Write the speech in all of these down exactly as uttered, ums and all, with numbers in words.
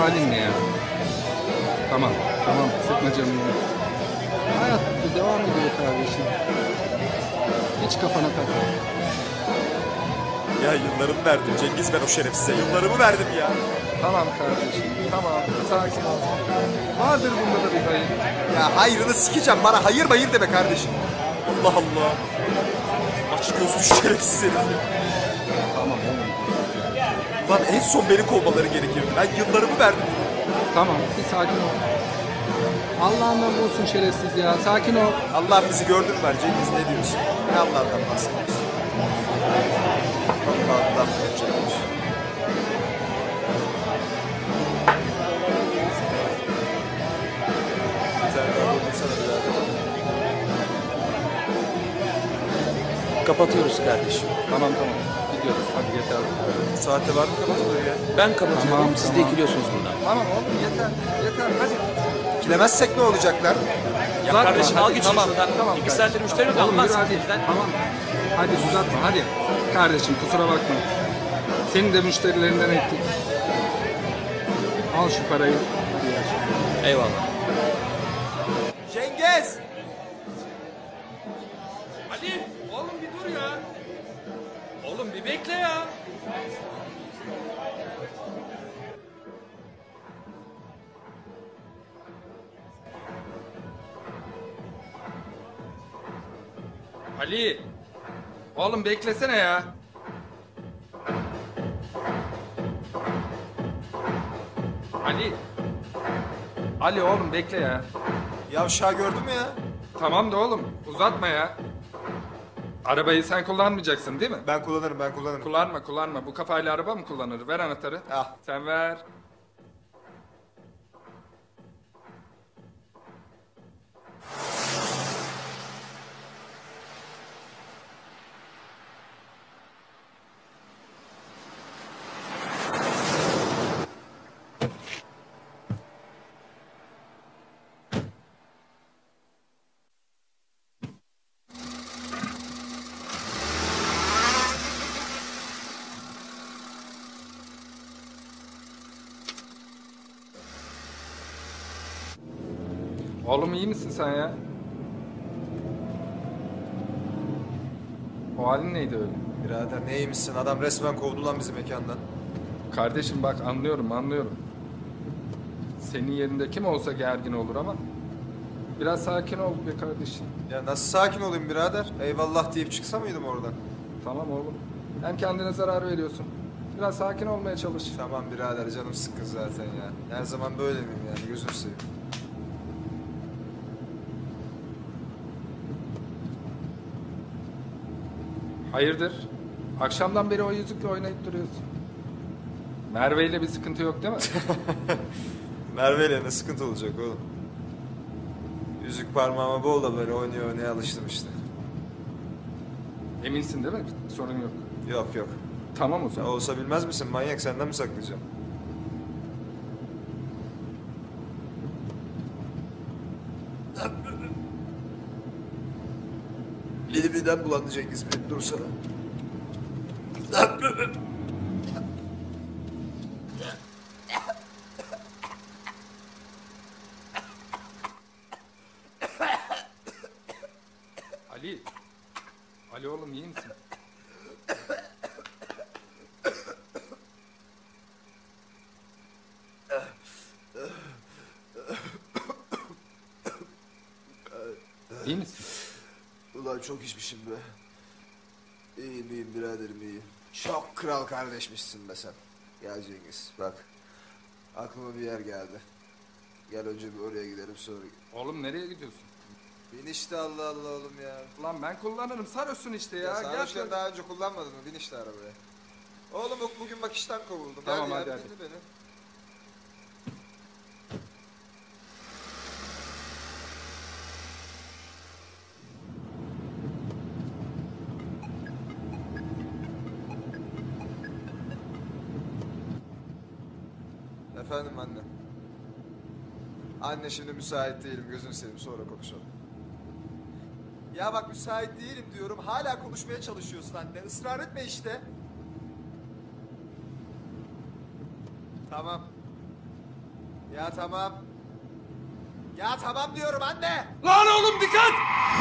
halin ne ya? Tamam, tamam. Sıkma canını. Hayat devam ediyor kardeşim. Hiç kafana takma. Ya yıllarımı verdim Cengiz, ben o şerefsize yıllarımı verdim ya. Tamam kardeşim, tamam. Sakin ol. Vardır bunda da bir hayır. Ya hayrını sikeceğim, bana hayır hayır deme kardeşim. Allah Allah. Aç gözlü şerefsiz herif. Tamam oğlum. Lan en son beni kovmaları gerekirdi. Ben yıllarımı verdim. Tamam, bir sakin ol. Allah'ından olsun şerefsiz ya. Sakin ol. Allah bizi gördün mü Cengiz, ne diyorsun? Ne Allah'tan bahsediyorsun? Allah'tan bahsediyorsun. Bir tane daha bulsana birader. Kapatıyoruz kardeşim. Tamam tamam. Gidiyoruz. Hadi yeter. Bu saatte var mı kapatılır ya? Ben kapatıyorum. Tamam, Siz tamam. de ikiliyorsunuz bundan. Tamam oğlum yeter. Yeter hadi. Kilemezsek ne olacaklar? Ya Uzatma, kardeşim al hadi, git tamam, şuradan. tamam İki kardeşim. saattir müşteri mi Oğlum kalmaz yürü hadi. sizden? Tamam. Hadi uzatma hadi. Kardeşim kusura bakma. Senin de müşterilerinden ettik. Al şu parayı. Hadi ya. Eyvallah. Cengiz! Ali oğlum bir dur ya. Oğlum bir bekle ya. Ali. Oğlum beklesene ya. Ali. Ali oğlum bekle ya. Yavşağı gördün mü ya? Tamam da oğlum uzatma ya. Arabayı sen kullanmayacaksın değil mi? Ben kullanırım, ben kullanırım. Kullanma kullanma. Bu kafayla araba mı kullanır? Ver anahtarı. Al. Sen ver. Oğlum iyi misin sen ya? O halin neydi öyle? Birader neymişsin? Adam resmen kovdu lan bizi mekandan. Kardeşim bak anlıyorum anlıyorum. Senin yerinde kim olsa gergin olur ama biraz sakin ol be kardeşim. Ya nasıl sakin olayım birader? Eyvallah deyip çıksa mıydım oradan? Tamam oğlum. Hem kendine zarar veriyorsun. Biraz sakin olmaya çalış. Tamam birader, canım sıkkın zaten ya. Her zaman böyle miyim yani, gözünü seveyim. Hayırdır? Akşamdan beri o yüzükle oynayıp duruyorsun. Merve ile bir sıkıntı yok değil mi? Merve ile ne sıkıntı olacak oğlum? Yüzük parmağıma bol da böyle oynuyor oynaya alıştım işte. Eminsin değil mi? Sorun yok. Yok yok. Tamam o Ya zaman. olsa bilmez misin manyak, senden mi saklayacağım? Beni birden bulandı Cengiz, bir dursana. Ali. Ali oğlum iyi misin? İyi misin? Ulan çok içmişim be. İyiyim iyiyim biraderim, iyiyim. Çok kral kardeşmişsin be sen. Gel Cengiz bak. Aklıma bir yer geldi. Gel önce bir oraya gidelim sonra. Oğlum nereye gidiyorsun? Bin işte, Allah Allah oğlum ya. Lan ben kullanırım. Sarıyorsun işte ya. Ya Gel sarhoşken şöyle. daha önce kullanmadın mı? Bin işte arabaya. Oğlum bak bugün bak işten kovuldum. Tamam, hadi, hadi, ya, hadi. dinle beni. Efendim anne. Anne şimdi müsait değilim, gözünü seveyim, sonra konuşalım. Ya bak müsait değilim diyorum, hala konuşmaya çalışıyorsun anne. Israr etme işte. Tamam. Ya tamam. Ya tamam diyorum anne. Lan oğlum dikkat!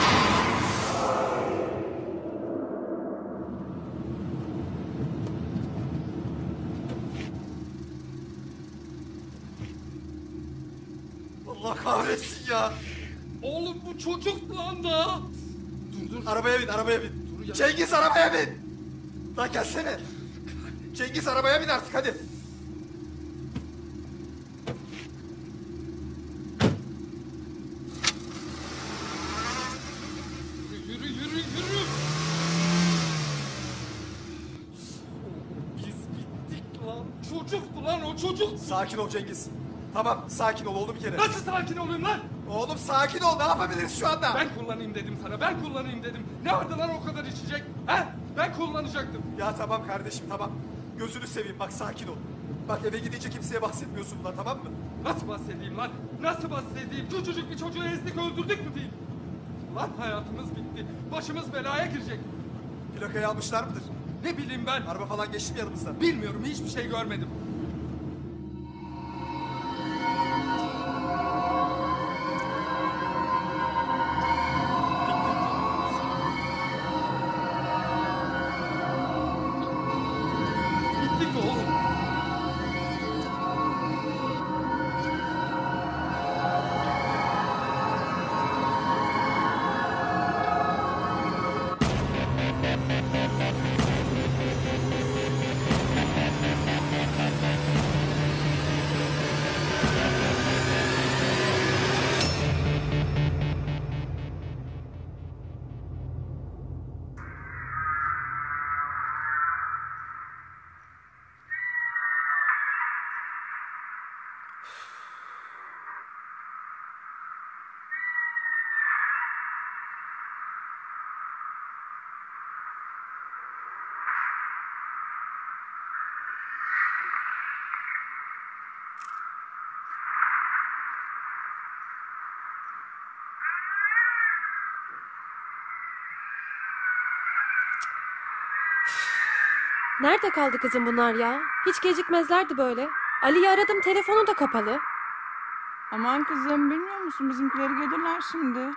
Allah kahretsin ya. Oğlum bu çocuk lan da. Dur dur. Arabaya bin, arabaya bin. Dur ya. Cengiz arabaya bin. Lan gelsene. Cengiz arabaya bin artık hadi. Yürü yürü yürü. Biz bittik lan. Çocuktu lan o çocuk. Sakin ol Cengiz. Tamam sakin ol oldu bir kere. Nasıl sakin olayım lan? Oğlum sakin ol ne yapabiliriz şu anda? Ben kullanayım dedim sana. Ben kullanayım dedim. Ne vardı lan o kadar içecek? He? Ben kullanacaktım. Ya tamam kardeşim tamam. Gözünü seveyim bak sakin ol. Bak eve gidince kimseye bahsetmiyorsun bundan tamam mı? Nasıl bahsedeyim lan? Nasıl bahsedeyim? Küçücük bir çocuğu ezdik öldürdük mü diyeyim? Lan hayatımız bitti. Başımız belaya girecek. Plakayı almışlar mıdır? Ne bileyim ben. Araba falan geçti mi yanımızdan? Bilmiyorum, hiçbir şey görmedim. Bittik oğlum. Nerede kaldı kızım bunlar ya? Hiç gecikmezlerdi böyle. Ali'yi aradım, telefonu da kapalı. Aman kızım bilmiyor musun bizimkileri gelirler şimdi.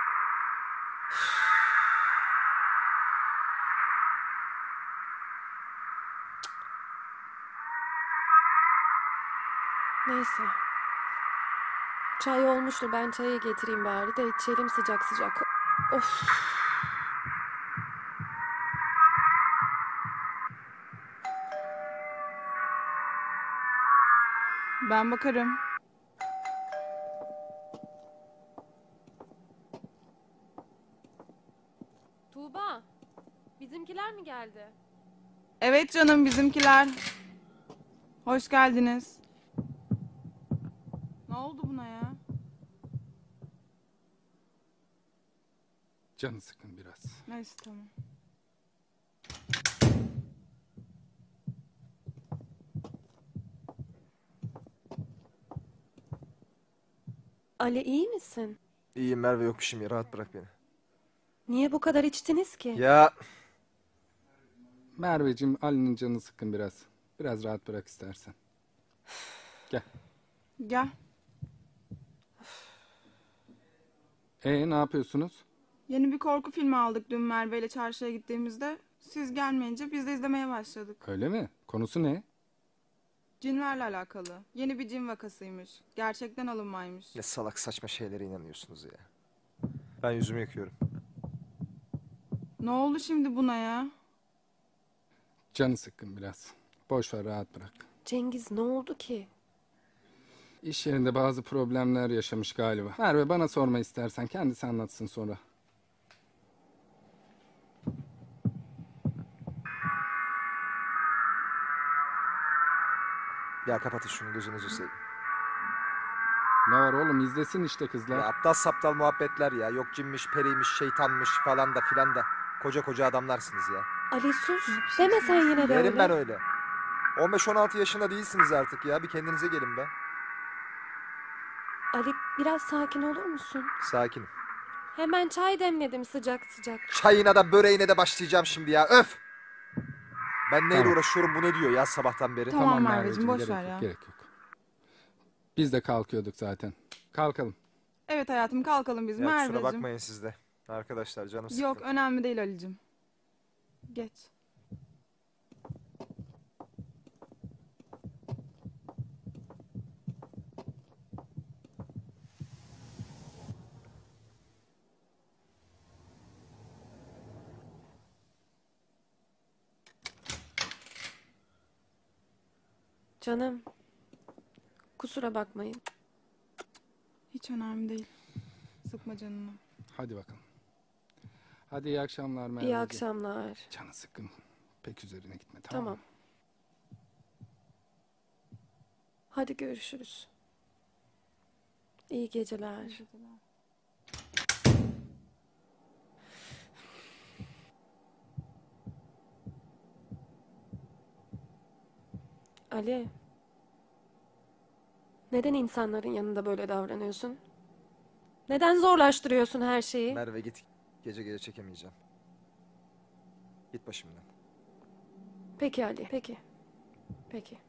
Neyse. Çay olmuştu, ben çayı getireyim bari de içelim sıcak sıcak. Of. Ben bakarım. Tuğba, bizimkiler mi geldi? Evet canım bizimkiler. Hoş geldiniz. Ne oldu buna ya? Canı sıkın biraz. Neyse tamam. Ali iyi misin? İyiyim Merve yok bir şeyim ya rahat bırak beni. Niye bu kadar içtiniz ki? Ya Merveciğim, Ali'nin canı sıkın biraz. Biraz rahat bırak istersen. Gel. Gel. Ee, ne yapıyorsunuz? Yeni bir korku filmi aldık dün Merve ile çarşıya gittiğimizde. Siz gelmeyince biz de izlemeye başladık. Öyle mi? Konusu ne? Cinlerle alakalı. Yeni bir cin vakasıymış. Gerçekten alınmaymış. ne salak saçma şeylere inanıyorsunuz ya. Ben yüzümü yıkıyorum. Ne oldu şimdi buna ya? Canı sıkkın biraz. Boş ver, rahat bırak. Cengiz ne oldu ki? İş yerinde bazı problemler yaşamış galiba. Merve, bana sorma istersen, kendisi anlatsın sonra. Ya kapatın şunu gözünüzü seveyim. Ne var oğlum, izlesin işte kızlar. Ya aptal saptal muhabbetler ya. Yok cinmiş, periymiş, şeytanmış falan da filan da. Koca koca adamlarsınız ya. Ali sus, deme sen yine de Derim öyle. ben öyle. on beş on altı yaşında değilsiniz artık ya. Bir kendinize gelin be. Ali biraz sakin olur musun? Sakinim. Hemen çay demledim sıcak sıcak. Çayına da böreğine de başlayacağım şimdi ya. Öf! Ben neyle Tamam. uğraşıyorum bu ne diyor ya sabahtan beri. Tamam Merveciğim, boş gerek ver yok, ya. gerek yok. Biz de kalkıyorduk zaten. Kalkalım. Evet hayatım, kalkalım biz. Ya kusura Merveciğim. bakmayın siz de. Arkadaşlar canım sıkkın. Yok, önemli değil Ali'cim. Geç. Canım. Kusura bakmayın. Hiç önemli değil. Sıkma canını. Hadi bakalım. Hadi iyi akşamlar Merveciğim. İyi akşamlar. Canı sıkkın. Pek üzerine gitme, tamam mı? Tamam. Hadi görüşürüz. İyi geceler. Ali. Neden insanların yanında böyle davranıyorsun? Neden zorlaştırıyorsun her şeyi? Merve git. Gece gece çekemeyeceğim. Git başımdan. Peki Ali, peki. Peki.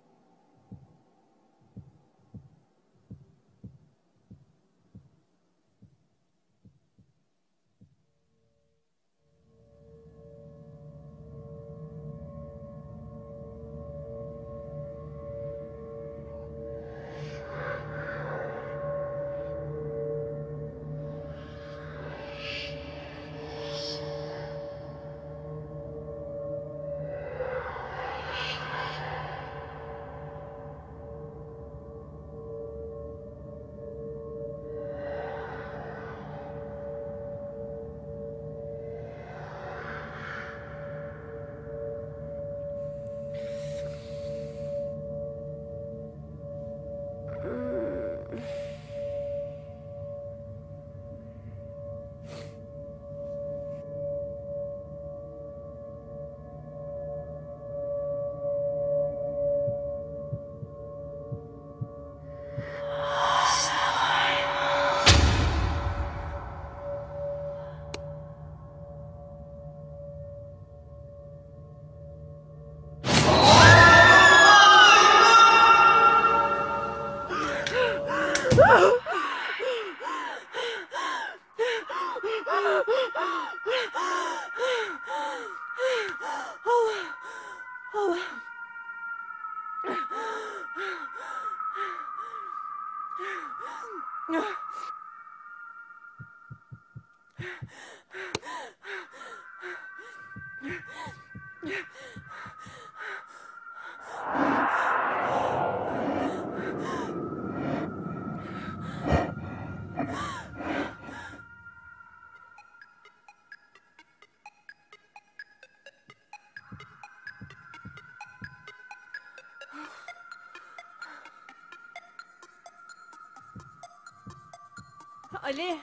Ali.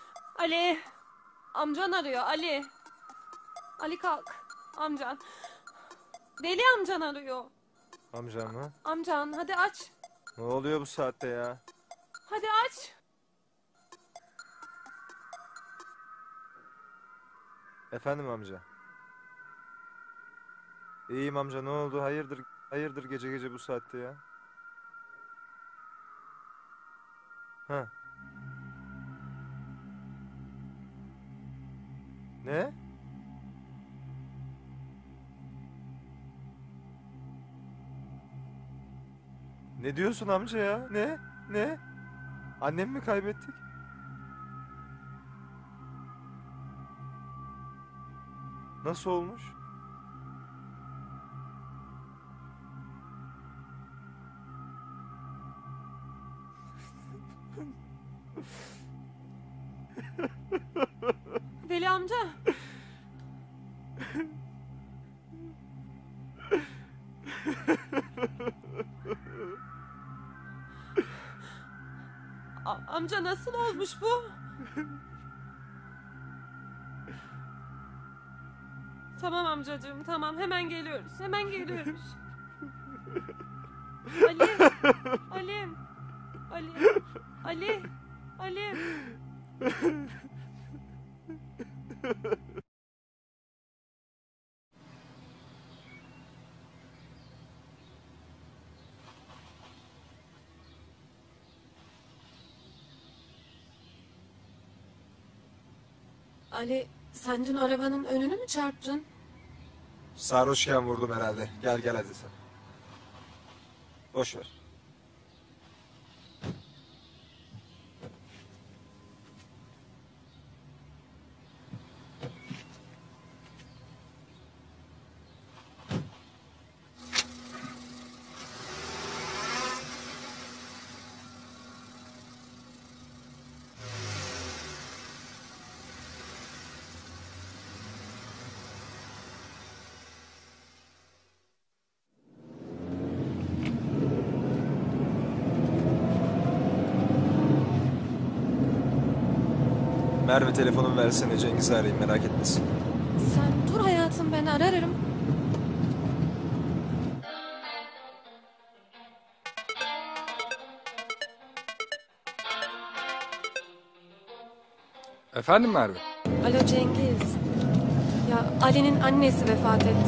Ali. Amcan arıyor Ali. Ali kalk. Amcan. Deli amcan arıyor. Amcam mı? Amcan hadi aç. Ne oluyor bu saatte ya? Hadi aç. Efendim amca. İyiyim amca, ne oldu? Hayırdır? Hayırdır gece gece bu saatte ya? Ha. Ne? Ne diyorsun amca ya? Ne? Ne? Annemi mi kaybettik? Nasıl olmuş? Deli amca. A- amca nasıl olmuş bu? Tamam amcacığım, tamam, hemen geliyoruz, hemen geliyoruz. Ali, Ali, Ali, Ali, Ali. Ali, sen dün arabanın önünü mü çarptın? Sarhoşken vurdum herhalde. Gel gel hadi sen. Boş ver. Merve telefonumu versene, Cengiz'i arayayım, merak etmesin. Sen dur hayatım, ben ararım. Efendim Merve? Alo Cengiz. Ya Ali'nin annesi vefat etti.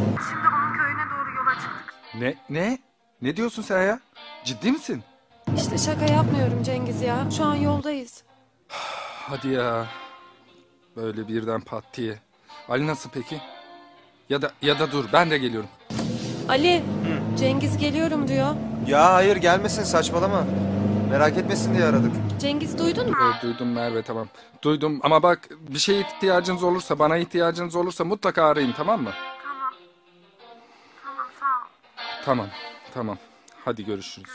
Ne? Ne? Ne diyorsun sen ya? Ciddi misin? İşte şaka yapmıyorum Cengiz ya. Şu an yoldayız. Hadi ya. Böyle birden pat diye. Ali nasıl peki? Ya da ya da dur, ben de geliyorum. Ali, Cengiz geliyorum diyor. Ya hayır, gelmesin, saçmalama. Merak etmesin diye aradık. Cengiz duydun mu? Ee, duydum Merve, tamam. Duydum ama bak, bir şeye ihtiyacınız olursa, bana ihtiyacınız olursa mutlaka arayın, tamam mı? Tamam. Tamam, sağ ol. Tamam, tamam. Hadi görüşürüz.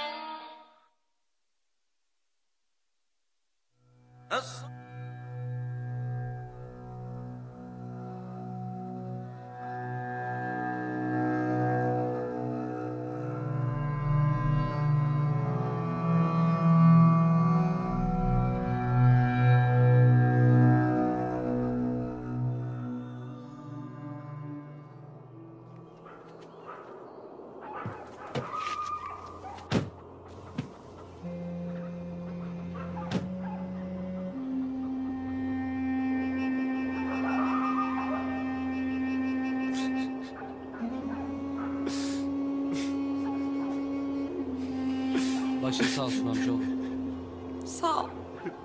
Başın sağ olsun amcaoğlu. Sağ ol.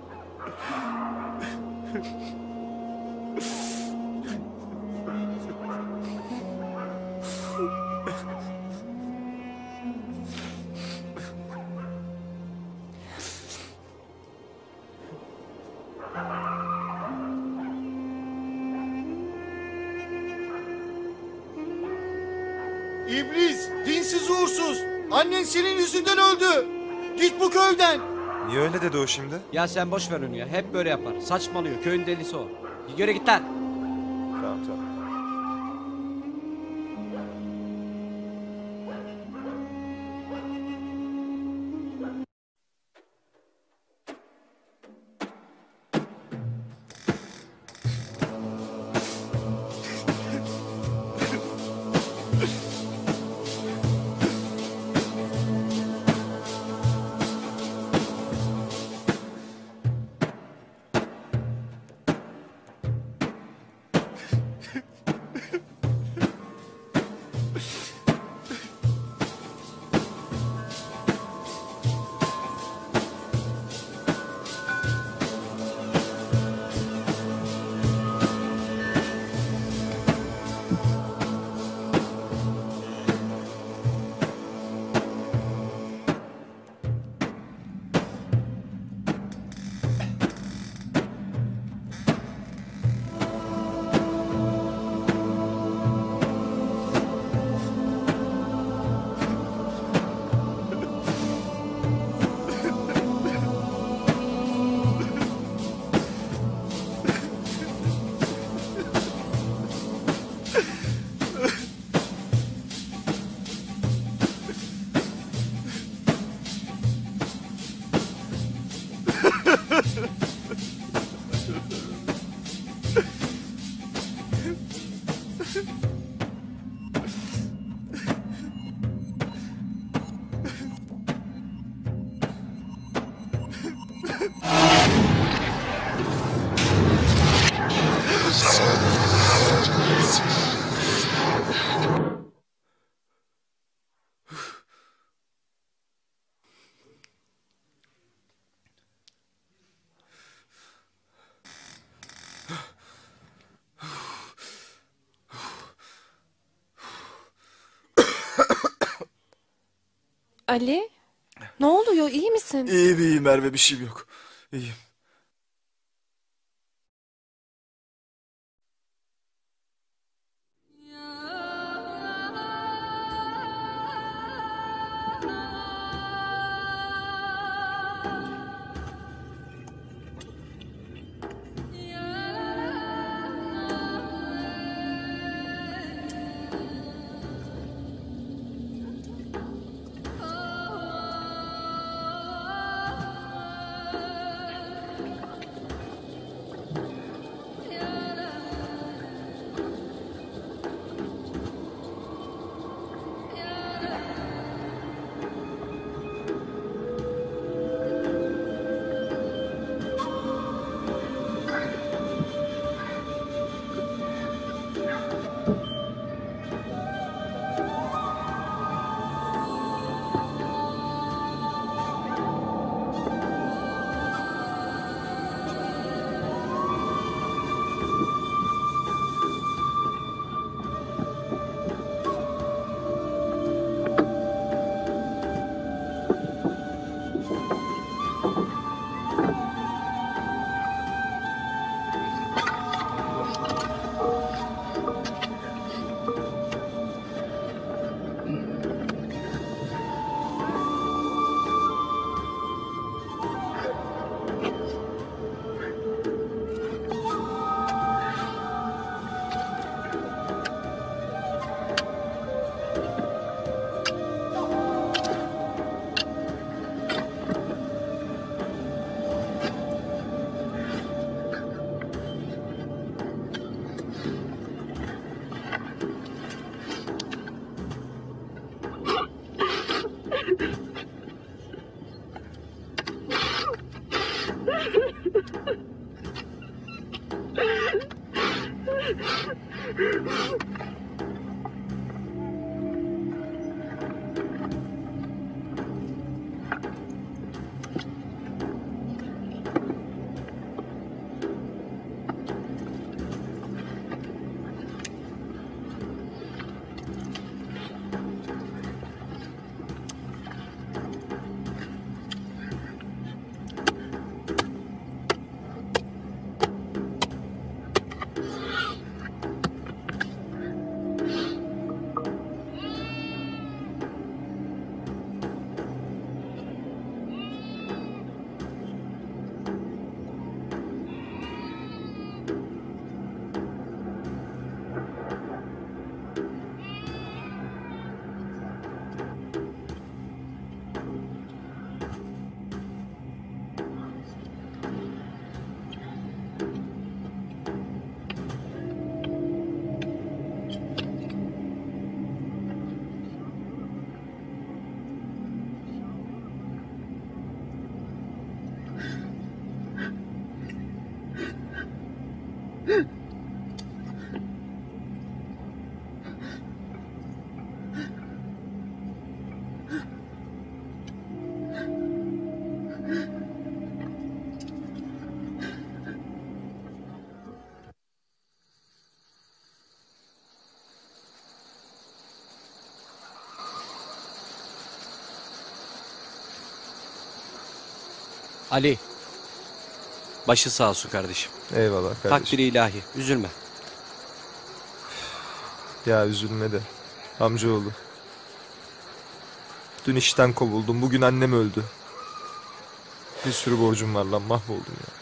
İblis, dinsiz uğursuz. Annen senin yüzünden öldü. Git bu köyden. Niye öyle dedi o şimdi? Ya sen boş ver onu ya. Hep böyle yapar. Saçmalıyor. Köyün delisi o. Yürü git lan. Tamam tamam. Ali, ne oluyor? İyi misin? İyiyim iyiyim Merve, bir şeyim yok. İyiyim. Ali. Başı sağ olsun kardeşim. Eyvallah kardeşim. Takdiri ilahi. Üzülme. Ya üzülme de. Amcaoğlu. Dün işten kovuldum. Bugün annem öldü. Bir sürü borcum var lan. Mahvoldum ya.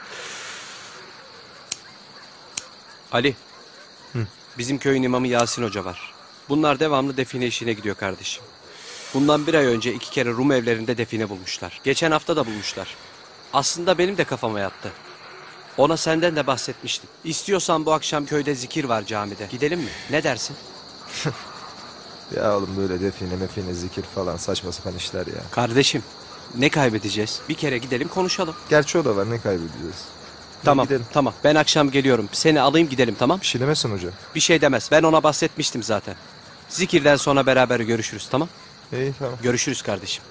Ali. Hı. Bizim köyün imamı Yasin Hoca var. Bunlar devamlı define işine gidiyor kardeşim. Bundan bir ay önce iki kere Rum evlerinde define bulmuşlar. Geçen hafta da bulmuşlar. Aslında benim de kafama yattı. Ona senden de bahsetmiştim. İstiyorsan bu akşam köyde zikir var camide. Gidelim mi? Ne dersin? Ya oğlum böyle define mefine zikir falan saçma sapan işler ya. Kardeşim ne kaybedeceğiz? Bir kere gidelim konuşalım. Gerçi o da var, ne kaybedeceğiz? Tamam gidelim. tamam ben akşam geliyorum. Seni alayım gidelim, tamam? Bir şey demesin hoca. Bir şey demez, ben ona bahsetmiştim zaten. Zikirden sonra beraber görüşürüz, tamam? İyi tamam. Görüşürüz kardeşim.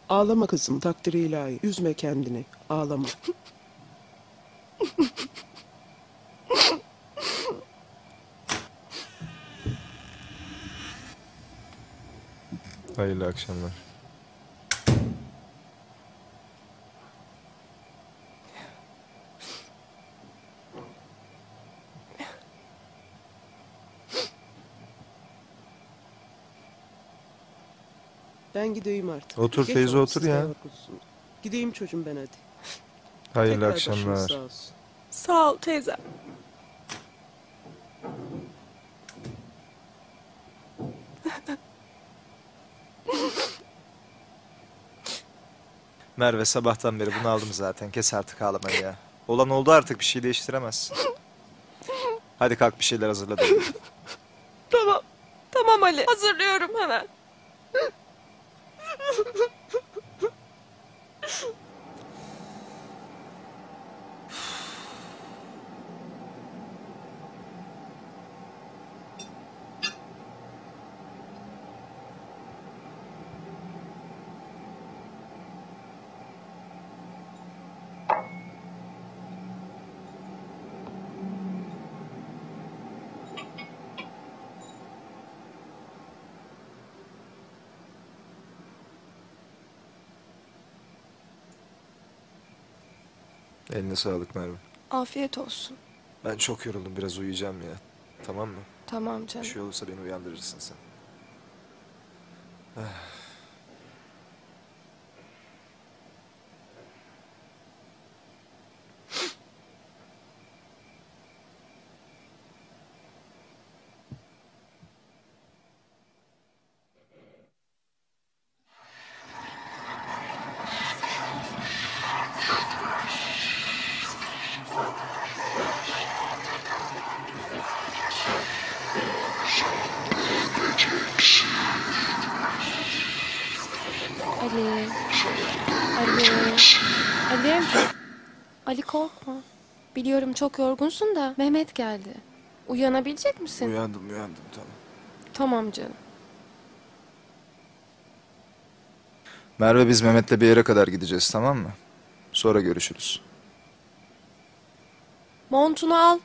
Ağlama kızım, takdiri ilahi. Üzme kendini. Ağlama. Hayırlı akşamlar. Ben gideyim artık. Otur Geç teyze, oldu, otur siz de ya. yorgunsunuz. Gideyim çocuğum ben hadi. Hayırlı Tekrar başınız akşamlar. sağ olsun. Sağ ol teyze. Merve, sabahtan beri bunu aldım zaten. Kes artık ağlamayı ya. Olan oldu, artık bir şey değiştiremezsin. Hadi kalk, bir şeyler hazırla da. Tamam. Tamam Ali. Hazırlıyorum hemen. Eline sağlık Merve. Afiyet olsun. Ben çok yoruldum, biraz uyuyacağım ya. Tamam mı? Tamam Bir canım. şey olursa beni uyandırırsın sen. Ali. Ali. Ali. Ali korkma. Biliyorum çok yorgunsun da Mehmet geldi. Uyanabilecek misin? Uyandım uyandım tamam. Tamam canım. Merve, biz Mehmet'le bir yere kadar gideceğiz, tamam mı? Sonra görüşürüz. Montunu al.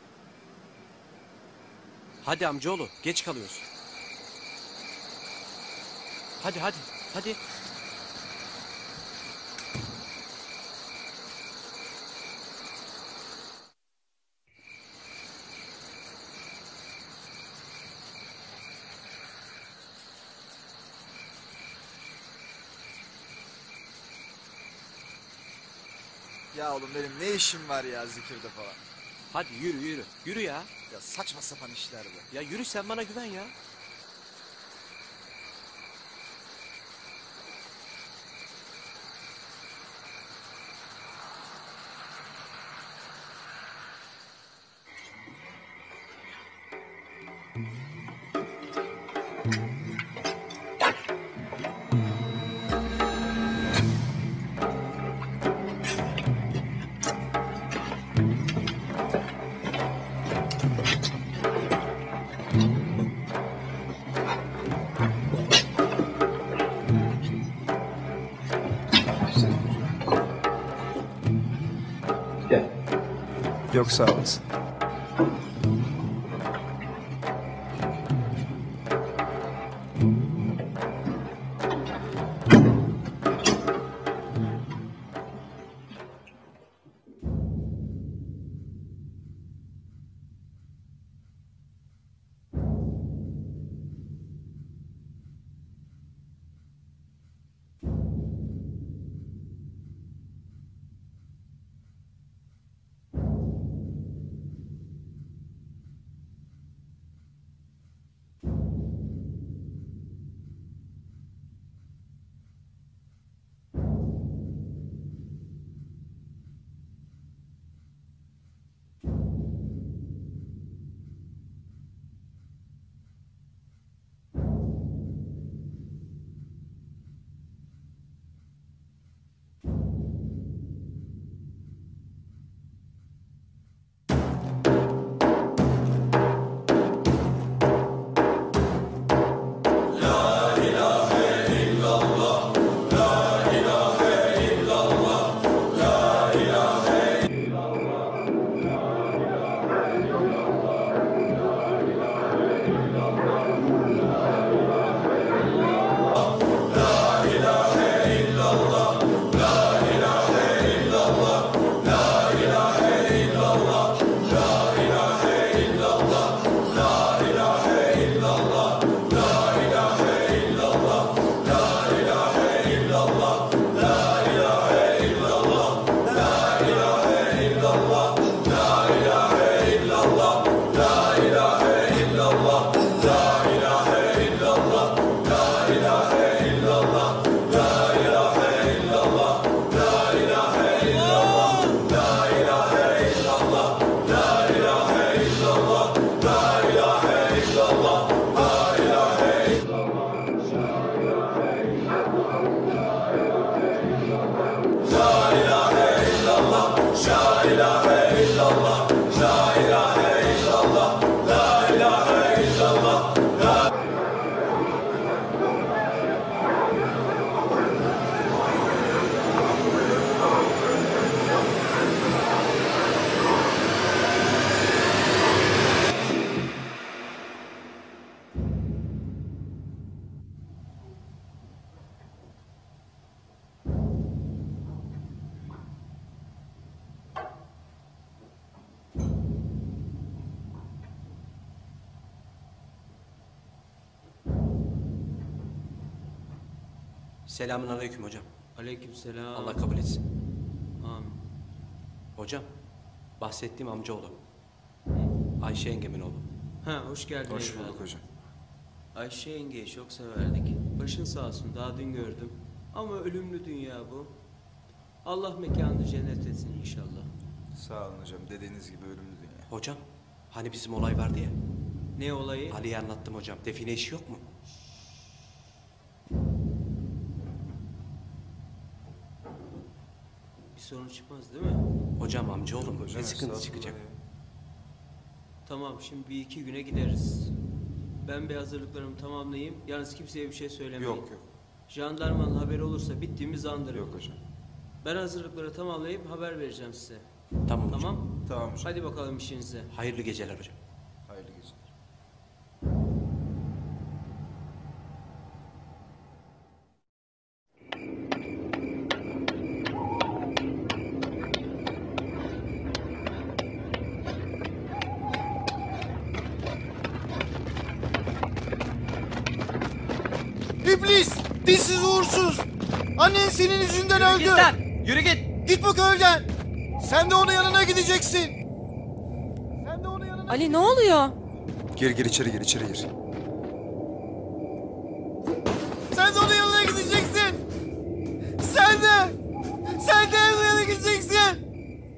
Hadi amcaoğlu, geç kalıyorsun. Hadi hadi, hadi. Ya oğlum, benim ne işim var ya zikirde falan? Hadi yürü yürü. Yürü ya. Ya saçma sapan işler bu. Ya yürü, sen bana güven ya. Yok, sağ olasın. Selamun aleyküm hocam. Aleykümselam. Allah kabul etsin. Amin. Hocam, bahsettiğim amcaoğlu. Ayşe yengemin oğlu. Ha, hoş geldin. Hoş evladım. bulduk hocam. Ayşe yengeyi çok severdik. Başın sağ olsun, daha dün gördüm. Ama ölümlü dünya bu. Allah mekanını cennet etsin inşallah. Sağ olun hocam. Dediğiniz gibi ölümlü dünya. Hocam, hani bizim olay vardı ya. Ne olayı? Ali'ye anlattım hocam. Define işi yok mu? Bir sorun çıkmaz değil mi? Hocam amcaoğlum Hocam, ne sıkıntı estağfurullah çıkacak? ya. Tamam, şimdi bir iki güne gideriz. Ben bir hazırlıklarımı tamamlayayım. Yalnız kimseye bir şey söylemeyin. Yok yok. Jandarmanın haberi olursa bittiğimiz andırın. Yok hocam. Ben hazırlıkları tamamlayıp haber vereceğim size. Tamam hocam. Tamam? Tamam hocam. Hadi bakalım işinize. Hayırlı geceler hocam. Hayırlı geceler. İblis! Dinsiz uğursuz! Annen senin yüzünden öldü! Git lan! Yürü git! Git bu köyden! Sen de onun yanına gideceksin! Sen de onun yanına... Ali ne oluyor? Gir gir içeri gir içeri gir. Sen de onun yanına gideceksin! Sen de! Sen de onun yanına gideceksin!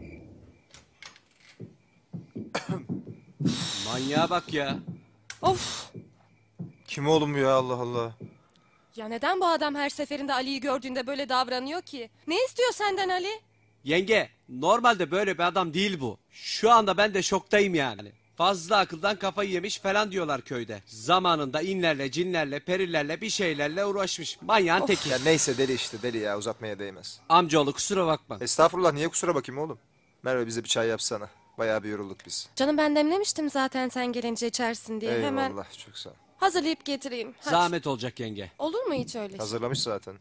Manyağa bak ya. Of! Kim oğlum bu ya Allah Allah. Ya neden bu adam her seferinde Ali'yi gördüğünde böyle davranıyor ki? Ne istiyor senden Ali? Yenge, normalde böyle bir adam değil bu. Şu anda ben de şoktayım yani. Fazla akıldan kafayı yemiş falan diyorlar köyde. Zamanında inlerle, cinlerle, perilerle bir şeylerle uğraşmış. Manyağın teki. Ya neyse deli işte deli ya uzatmaya değmez. Amcaoğlu kusura bakma. Estağfurullah niye kusura bakayım oğlum. Merve bize bir çay yapsana. Bayağı bir yorulduk biz. Canım ben demlemiştim zaten sen gelince içersin diye. Eyvallah Hemen çok sağ ol. hazırlayıp getireyim. Hadi. Zahmet olacak yenge. Olur mu hiç öyle şey? Hazırlamış zaten.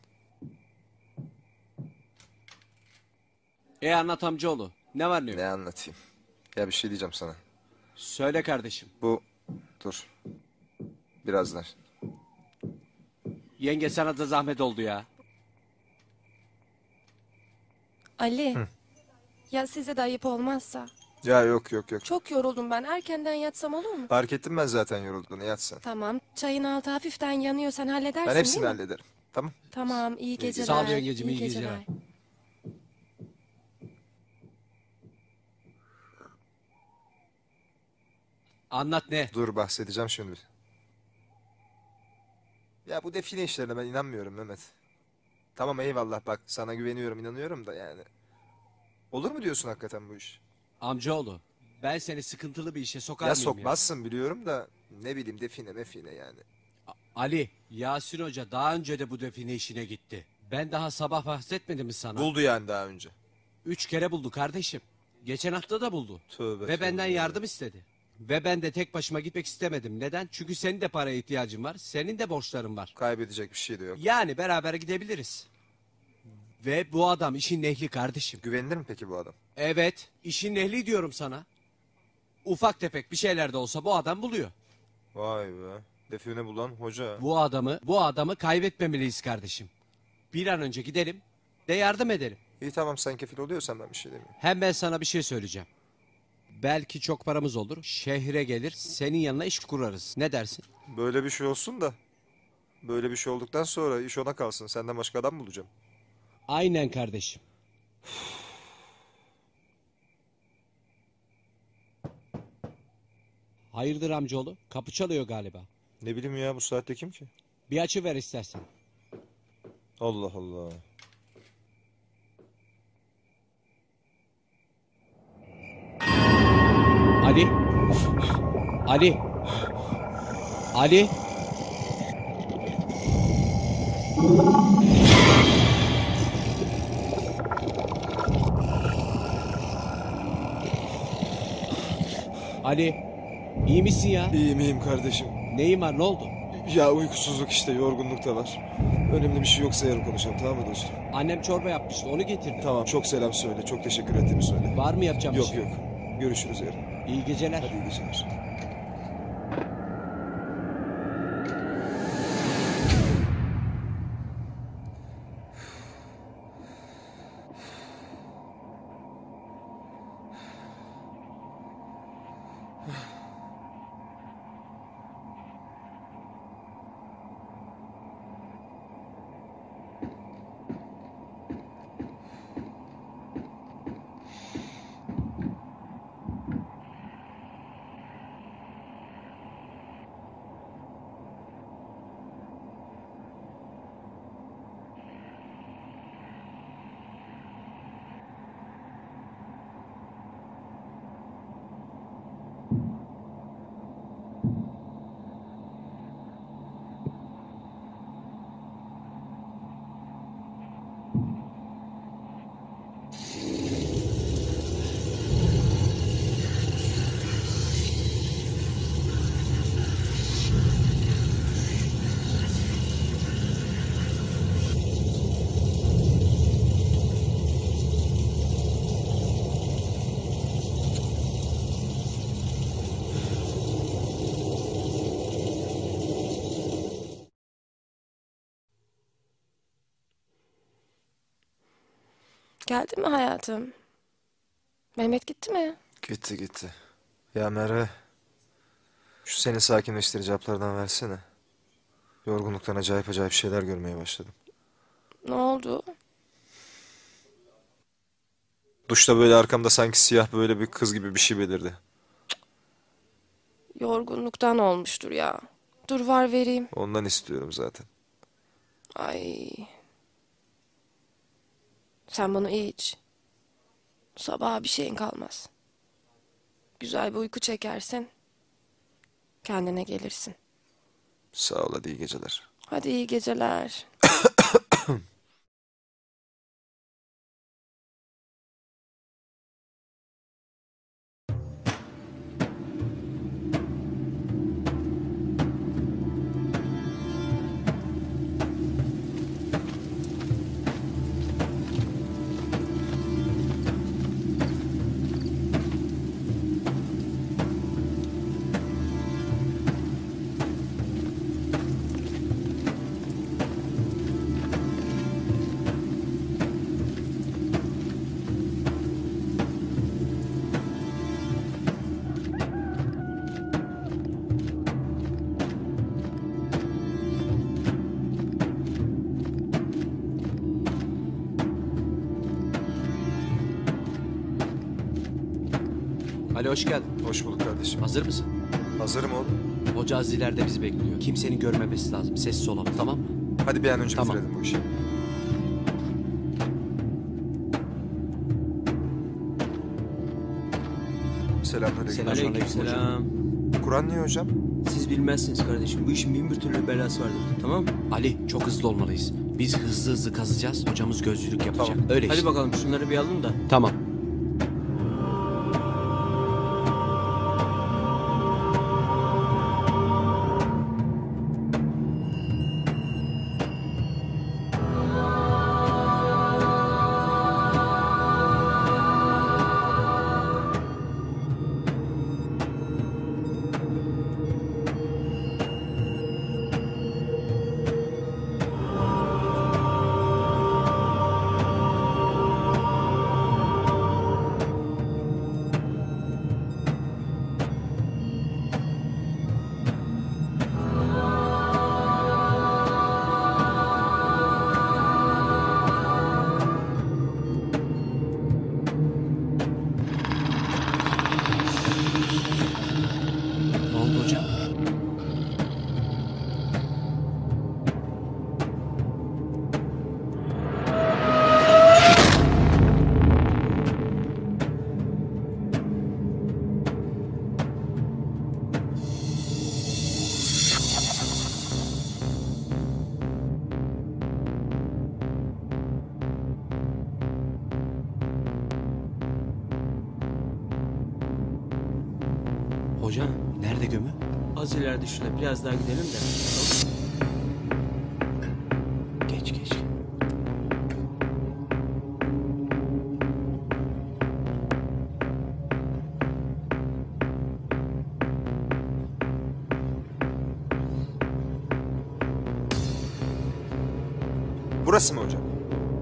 E anlat amcaoğlu. Ne var ne yok? Ne anlatayım? Ya bir şey diyeceğim sana. Söyle kardeşim. Bu... Dur. Birazdan. Yenge sana da zahmet oldu ya. Ali. Ya size de ayıp olmazsa. Ya yok yok yok. Çok yoruldum ben. Erkenden yatsam olur mu? Fark ettim ben zaten yorulduğunu yatsın. Tamam. Çayın altı hafiften yanıyor. Sen halledersin Ben hepsini değil mi? hallederim. Tamam. Tamam. iyi geceler. Sağ ol yengeciğim, iyi geceler. Anlat ne? Dur bahsedeceğim şimdi. Ya bu define işlerine ben inanmıyorum Mehmet. Tamam eyvallah bak sana güveniyorum inanıyorum da yani. Olur mu diyorsun hakikaten bu iş? Amcaoğlu ben seni sıkıntılı bir işe sokar Ya mıyım sokmazsın biliyorum da ne bileyim define mefine yani. ya? Ali, Yasin Hoca daha önce de bu define işine gitti. Ben daha sabah bahsetmedim mi sana? Buldu yani daha önce. Üç kere buldu kardeşim. Geçen hafta da buldu. Tövbe Ve tövbe. benden yardım istedi. Ve ben de tek başıma gitmek istemedim. Neden? Çünkü senin de paraya ihtiyacın var. Senin de borçların var. Kaybedecek bir şey de yok. Yani beraber gidebiliriz. Ve bu adam işin ehli kardeşim. Güvenilir mi peki bu adam? Evet, işin ehli diyorum sana. Ufak tefek bir şeyler de olsa bu adam buluyor. Vay be. Define bulan hoca. Bu adamı, bu adamı kaybetmemeliyiz kardeşim. Bir an önce gidelim de yardım edelim. İyi tamam sen kefil oluyorsan ben bir şey demeyeyim. Hem ben sana bir şey söyleyeceğim. Belki çok paramız olur. Şehre gelir, senin yanına iş kurarız. Ne dersin? Böyle bir şey olsun da. Böyle bir şey olduktan sonra iş ona kalsın. Senden başka adam bulacağım. Aynen kardeşim. Hayırdır amcaoğlu? Kapı çalıyor galiba. Ne bileyim ya bu saatte kim ki? Bir açı ver istersen. Allah Allah. Ali. Ali. Ali. Ali. İyi misin ya? İyiyim iyiyim kardeşim. Neyin var, ne oldu? Ya uykusuzluk işte yorgunluk da var. Önemli bir şey yoksa yarın konuşalım tamam mı dostum? Annem çorba yapmıştı, onu getirdim. Tamam çok selam söyle. Çok teşekkür ettiğimi söyle. Var mı yapacağım bir Yok şey? yok. Görüşürüz yarın. İyi geceler. Hadi iyi geceler. Geldin mi hayatım? Mehmet gitti mi? Gitti gitti. Ya Merve, şu seni sakinleştirici haplardan versene. Yorgunluktan acayip acayip şeyler görmeye başladım. Ne oldu? Duşta böyle arkamda sanki siyah böyle bir kız gibi bir şey belirdi. Yorgunluktan olmuştur ya. Dur var vereyim. Ondan istiyorum zaten. Ay. Sen bunu iç. Sabaha bir şeyin kalmaz. Güzel bir uyku çekersin. Kendine gelirsin. Sağ ol, hadi iyi geceler. Hadi iyi geceler. Ali hoş geldin. Hoş bulduk kardeşim. Hazır mısın? Hazırım oğlum. Hoca Aziz ileride bizi bekliyor. Kimsenin görmemesi lazım. Sessiz olalım, tamam mı? Hadi bir an önce Tamam. bitirelim bu işi. Selamünaleyküm. Aleykümselam. Kur'an niye hocam? Siz bilmezsiniz kardeşim. Bu işin bin bir türlü belası vardır. Tamam mı? Ali çok hızlı olmalıyız. Biz hızlı hızlı kazacağız. Hocamız gözcülük yapacak. Tamam. Öyle Hadi işte. bakalım şunları bir alın da. Tamam. Ne oldu hocam? Hocam nerede gömü? Az ileride şurada biraz daha gidelim de. Geç geç. Burası mı hocam?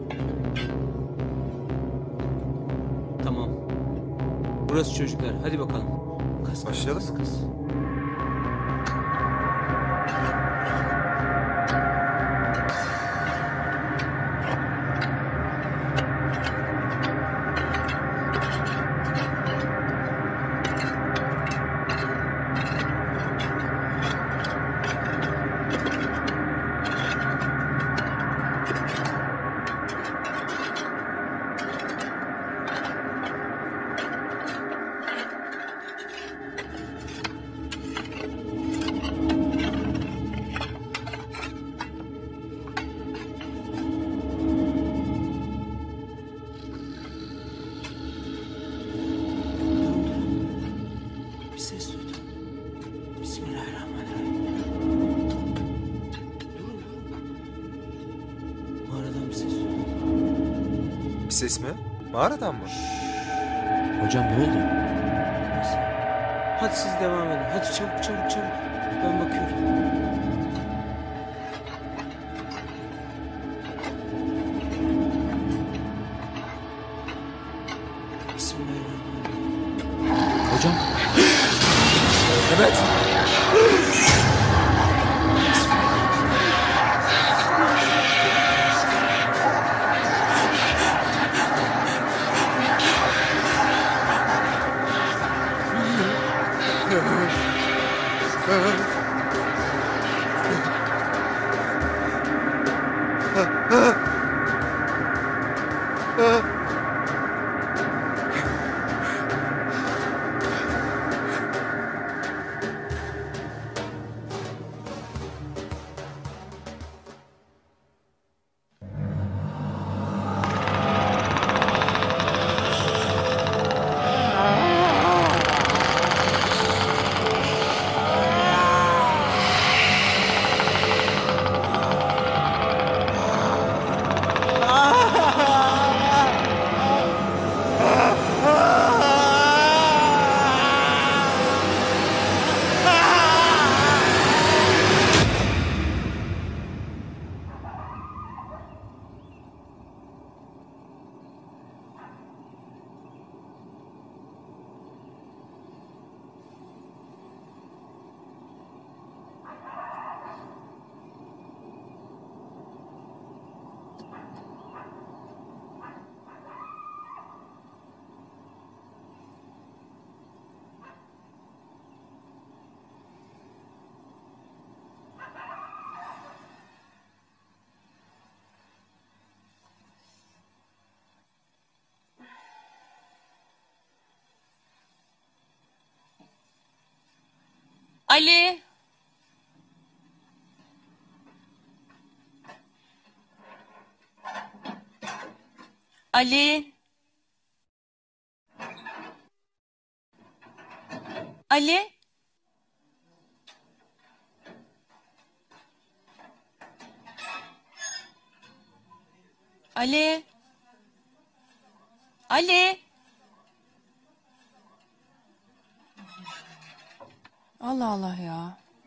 Tamam. Burası çocuklar. Hadi bakalım. Kas, kas, Başlayalım kas, mı? kas. Bir ses duydum. Bismillahirrahmanirrahim. Durun durun. Mağaradan bir ses duydum. Bir ses mi? Mağaradan mı? Hocam ne oldu? Neyse. Hadi siz devam edin. Hadi çabuk çabuk çabuk. Ben bakıyorum. Ali. Ali. Ali. Ali. Ali. Allah Allah ya.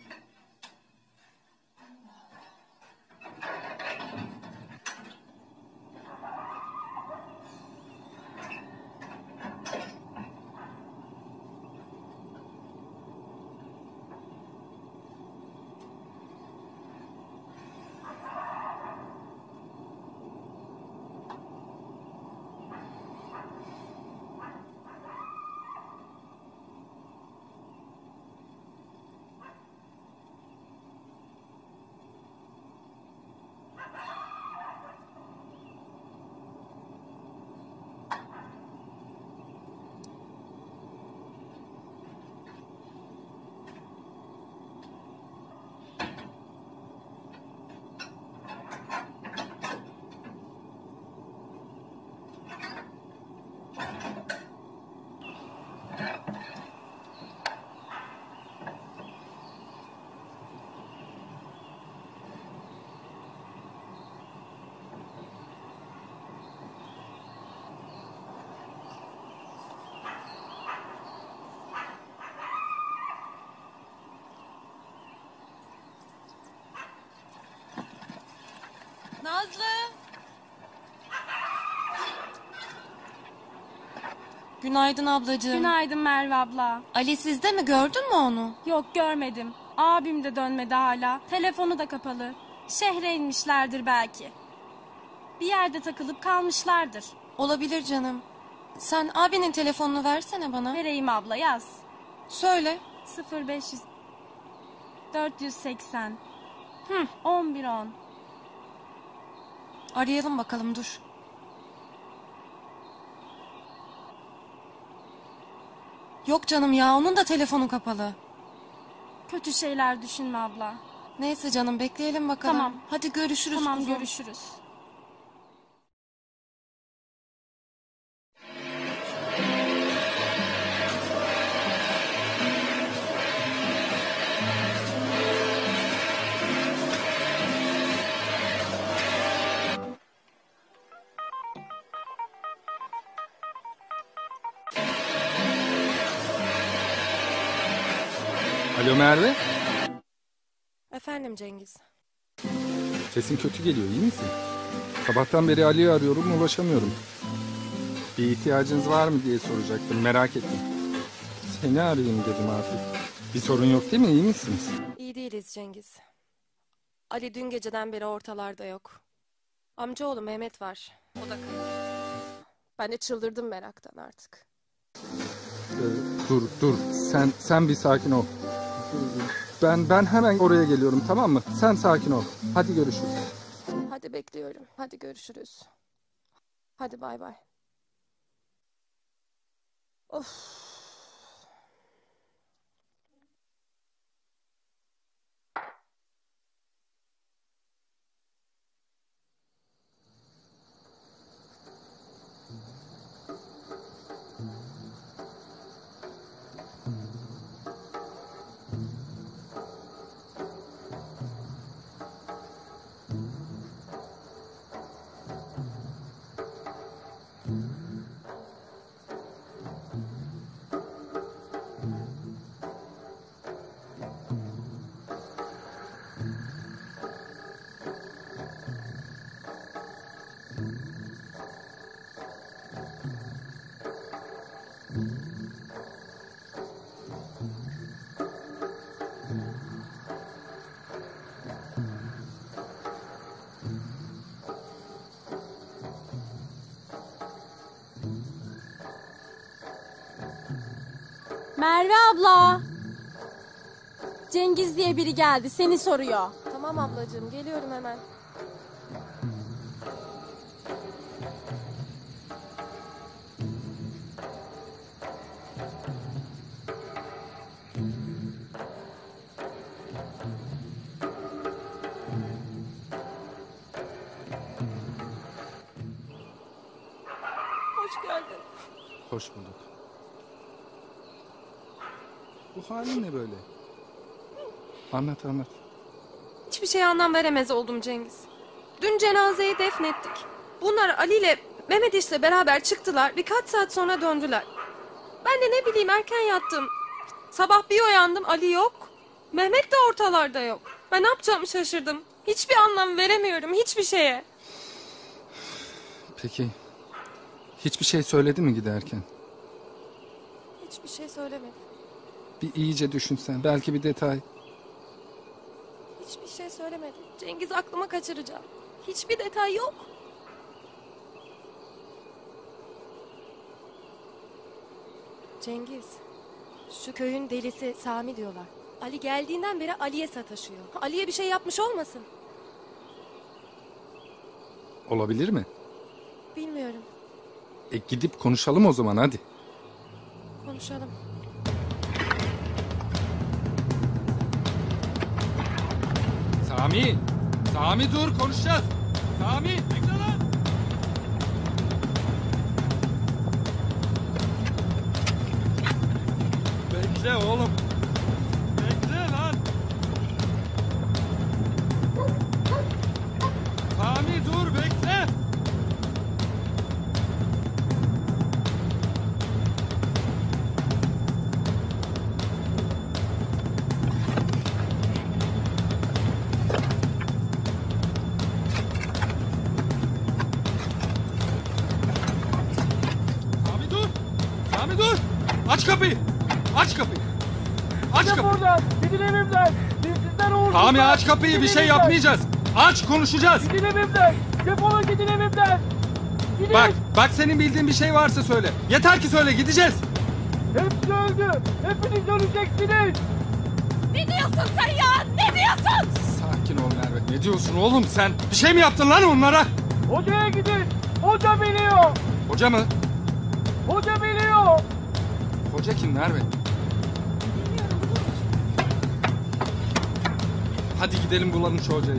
Nazlı. Günaydın ablacığım. Günaydın Merve abla. Ali sizde mi, gördün mü onu? Yok, görmedim. Abim de dönmedi hala. Telefonu da kapalı. Şehre inmişlerdir belki. Bir yerde takılıp kalmışlardır. Olabilir canım. Sen abinin telefonunu versene bana. Vereyim abla, yaz. Söyle. sıfır beş yüz dört yüz seksen Hı, on bir on. Arayalım bakalım, dur. Yok canım ya, onun da telefonu kapalı. Kötü şeyler düşünme abla. Neyse canım, bekleyelim bakalım. Tamam. Hadi görüşürüz Tamam, kuzum. görüşürüz. Alo Merve. Efendim Cengiz. Sesin kötü geliyor, iyi misin? Sabahtan beri Ali'yi arıyorum, ulaşamıyorum. Bir ihtiyacınız var mı diye soracaktım, merak ettim. Seni arayayım dedim artık. Bir sorun yok değil mi? İyi misiniz? İyi değiliz Cengiz. Ali dün geceden beri ortalarda yok. Amcaoğlu Mehmet var. O da kayıp. Ben de çıldırdım meraktan artık. Ee, dur dur. Sen sen bir sakin ol. Ben ben hemen oraya geliyorum, tamam mı? Sen sakin ol. Hadi görüşürüz. Hadi bekliyorum. Hadi görüşürüz. Hadi bay bay. Of. Merve abla. Cengiz diye biri geldi, seni soruyor. Tamam ablacığım, geliyorum hemen. Hoş geldin. Hoş bulduk. Bu halin ne böyle? Anlat anlat. Hiçbir şeye anlam veremez oldum Cengiz. Dün cenazeyi defnettik. Bunlar Ali ile Mehmet işte beraber çıktılar. Birkaç saat sonra döndüler. Ben de ne bileyim erken yattım. Sabah bir uyandım, Ali yok. Mehmet de ortalarda yok. Ben ne yapacağımı şaşırdım. Hiçbir anlam veremiyorum hiçbir şeye. Peki hiçbir şey söyledi mi giderken? Hiçbir şey söylemedi. Bir iyice düşünsen, belki bir detay. Hiçbir şey söylemedi. Cengiz aklıma kaçıracağım. Hiçbir detay yok. Cengiz, şu köyün delisi Sami diyorlar. Ali geldiğinden beri Ali'ye sataşıyor. Ali'ye bir şey yapmış olmasın? Olabilir mi? Bilmiyorum. E gidip konuşalım o zaman, hadi. Konuşalım. Sami! Sami dur, konuşacağız! Sami! Bekle lan! Bekle oğlum! Bekle lan! Sami dur, bekle! Sami dur! Sami dur! Aç kapıyı! Aç kapıyı! Aç kapıyı! Buradan, gidin evimden. Sizden uğursuzlar. Sami aç kapıyı, bir Gidin şey evimden. yapmayacağız. Aç, konuşacağız. Gidin evimden. Defolun gidin evimden. Gidin. Bak, bak senin bildiğin bir şey varsa söyle. Yeter ki söyle, gideceğiz. Hepsi öldü. Hepiniz öleceksiniz. Ne diyorsun sen ya? Ne diyorsun? Sakin ol Merve. Ne diyorsun oğlum sen? Bir şey mi yaptın lan onlara? Hocaya gidin. Hoca biliyor. Hoca mı? Hoca biliyor. Hoca kim Merve? Hadi gidelim bulalım şu hocayı.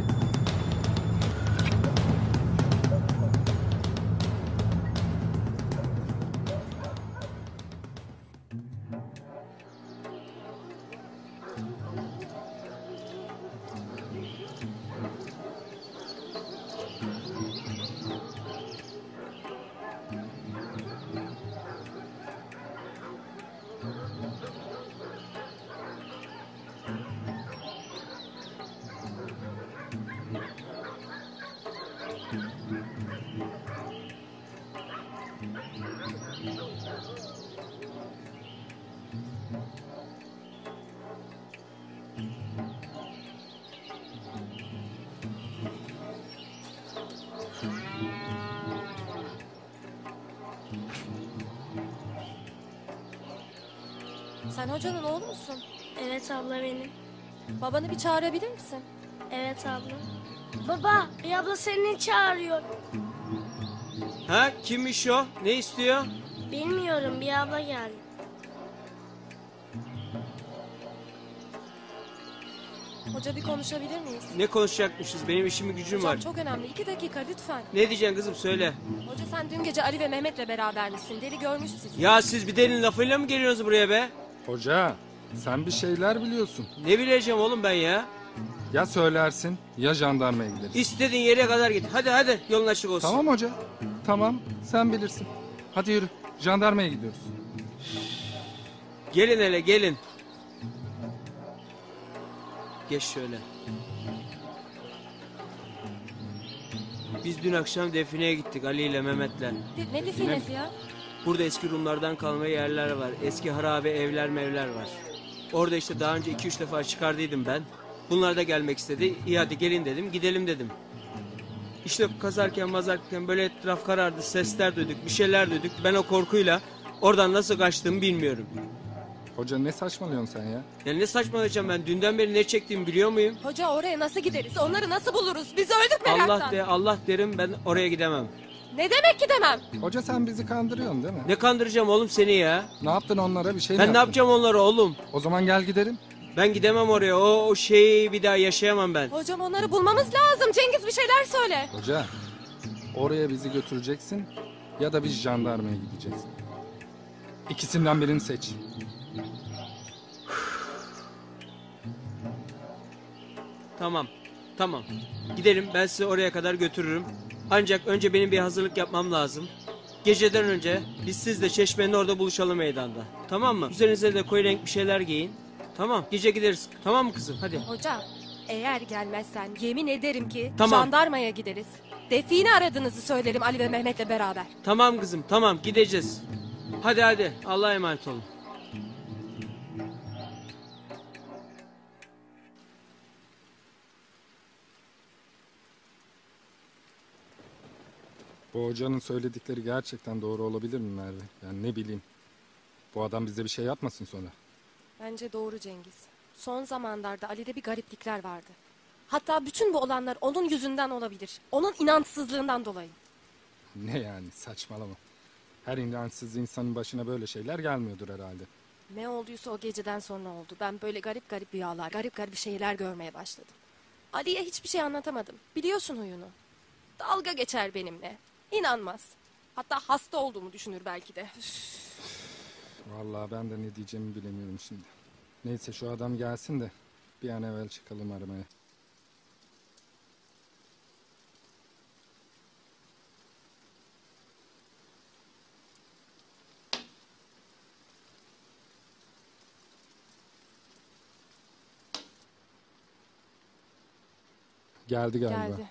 Sen hocanın oğlu musun? Evet abla benim. Babanı bir çağırabilir misin? Evet abla. Baba, bir abla seni çağırıyor. Ha, kimmiş o? Ne istiyor? Bilmiyorum, bir abla geldi. Hoca bir konuşabilir miyiz? Ne konuşacakmışız? Benim işim gücüm Hocam var. çok önemli. İki dakika lütfen. Ne diyeceksin kızım, söyle. Hoca sen dün gece Ali ve Mehmet'le beraber misin? Deli görmüş sizi. Ya siz bir delinin lafıyla mı geliyorsunuz buraya be? Hoca sen bir şeyler biliyorsun. Ne bileceğim oğlum ben ya? Ya söylersin ya jandarmaya gideriz. İstediğin yere kadar git. Hadi hadi, yolun açık olsun. Tamam hoca. Tamam sen bilirsin. Hadi yürü. Jandarmaya gidiyoruz. Gelin hele gelin. Geç şöyle. Biz dün akşam defineye gittik Ali ile Mehmet'le. De- ne definesi ya? Burada eski Rumlardan kalma yerler var. Eski harabe evler mevler var. Orada işte daha önce iki üç defa çıkardıydım ben. Bunlar da gelmek istedi. İyi hadi gelin dedim, gidelim dedim. İşte kazarken mazarken böyle etraf karardı, sesler duyduk, bir şeyler duyduk. Ben o korkuyla oradan nasıl kaçtığımı bilmiyorum. Hoca ne saçmalıyorsun sen ya? Ya ne saçmalayacağım ben? Dünden beri ne çektiğimi biliyor muyum? Hoca oraya nasıl gideriz? Onları nasıl buluruz? Biz öldük meraktan. Allah de Allah derim, ben oraya gidemem. Ne demek gidemem? Hoca sen bizi kandırıyorsun değil mi? Ne kandıracağım oğlum seni ya? Ne yaptın onlara, bir şey mi Ben yaptın? ne yapacağım onlara oğlum? O zaman gel gidelim. Ben gidemem oraya. O, o şeyi bir daha yaşayamam ben. Hocam onları bulmamız lazım. Cengiz bir şeyler söyle. Hoca oraya bizi götüreceksin ya da biz jandarmaya gideceğiz. İkisinden birini seç. Tamam. Tamam. Gidelim, ben sizi oraya kadar götürürüm. Ancak önce benim bir hazırlık yapmam lazım. Geceden önce biz sizle Çeşme'nin orada buluşalım meydanda. Tamam mı? Üzerinize de koyu renk bir şeyler giyin. Tamam. Gece gideriz. Tamam mı kızım? Hadi. Hoca eğer gelmezsen yemin ederim ki Tamam. jandarmaya gideriz. Define aradığınızı söylerim Ali ve Mehmet'le beraber. Tamam kızım. Tamam. Gideceğiz. Hadi hadi. Allah'a emanet olun. Bu hocanın söyledikleri gerçekten doğru olabilir mi Merve? Yani ne bileyim. Bu adam bize bir şey yapmasın sonra. Bence doğru Cengiz. Son zamanlarda Ali'de bir gariplikler vardı. Hatta bütün bu olanlar onun yüzünden olabilir. Onun inançsızlığından dolayı. Ne yani, saçmalama. Her inançsız insanın başına böyle şeyler gelmiyordur herhalde. Ne olduysa o geceden sonra oldu. Ben böyle garip garip rüyalar, garip garip şeyler görmeye başladım. Ali'ye hiçbir şey anlatamadım. Biliyorsun huyunu. Dalga geçer benimle. İnanmaz. Hatta hasta olduğumu düşünür belki de. Üf. Vallahi ben de ne diyeceğimi bilemiyorum şimdi. Neyse şu adam gelsin de bir an evvel çıkalım aramaya. Geldi galiba. Geldi.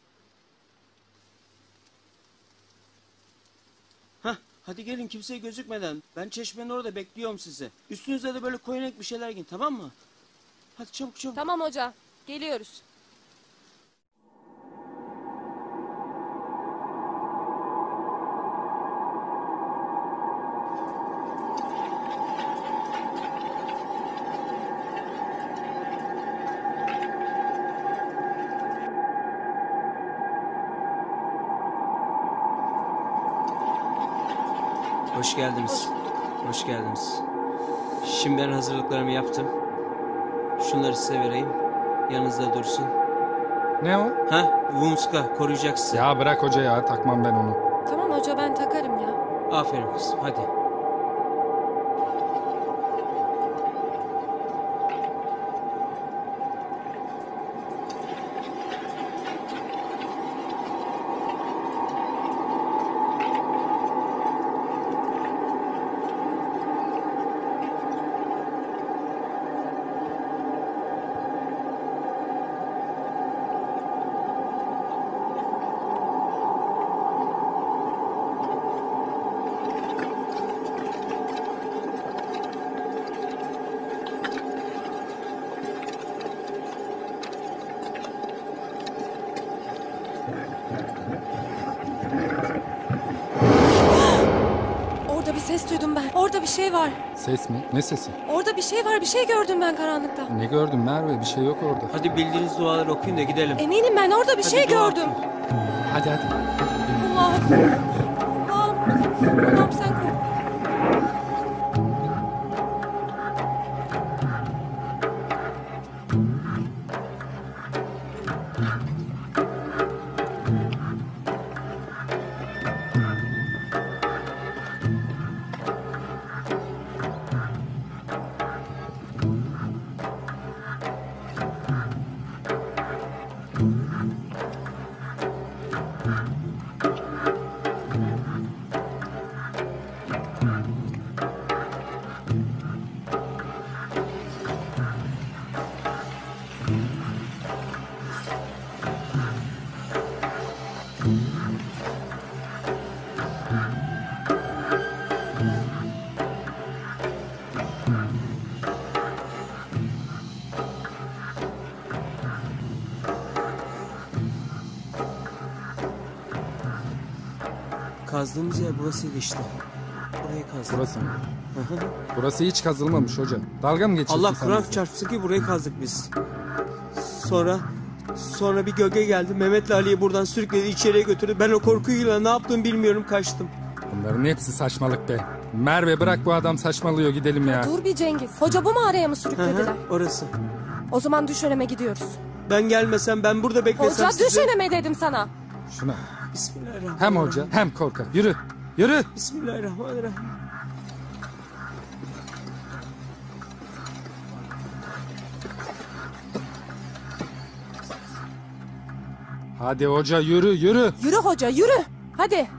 Hah, hadi gelin kimseye gözükmeden. Ben Çeşme'nin orada bekliyorum sizi. Üstünüze de böyle koyu renk bir şeyler giyin, tamam mı? Hadi çabuk çabuk. Tamam hoca. Geliyoruz. Hoş geldiniz. Hoş geldiniz. Şimdi ben hazırlıklarımı yaptım. Şunları size vereyim. Yanınızda dursun. Ne o? Ha, Vumska koruyacak sizi. Ya bırak hoca ya, takmam ben onu. Tamam hoca ben takarım ya. Aferin kızım, hadi. Ses duydum ben. Orada bir şey var. Ses mi? Ne sesi? Orada bir şey var. Bir şey gördüm ben karanlıkta. Ne gördün Merve? Bir şey yok orada. Hadi bildiğiniz duaları okuyun da gidelim. Eminim ben orada bir Hadi şey dua gördüm. Hadi hadi. Allah'ım. Allah'ım. Allah'ım sen koru. Kazdığımız yer burasıydı işte. Burayı kazdık. Burası mı? Burası hiç kazılmamış hoca. Dalga mı geçiyorsun Allah sen Kur'an bize? çarpsın ki burayı kazdık biz. Sonra sonra bir gölge geldi. Mehmet'le Ali'yi buradan sürükledi, içeriye götürdü. Ben o korkuyla ne yaptığımı bilmiyorum, kaçtım. Bunların hepsi saçmalık be. Merve bırak, bu adam saçmalıyor, gidelim ya. Dur bir Cengiz. Hoca bu mağaraya mı sürüklediler? Orası. O zaman düş öneme gidiyoruz. Ben gelmesem, ben burada beklesem Hoca sizi... düş öneme dedim sana. Şuna. Bismillahirrahmanirrahim. Hem hoca hem korkak. Yürü. Yürü. Bismillahirrahmanirrahim. Hadi hoca yürü yürü. Yürü hoca yürü. Hadi.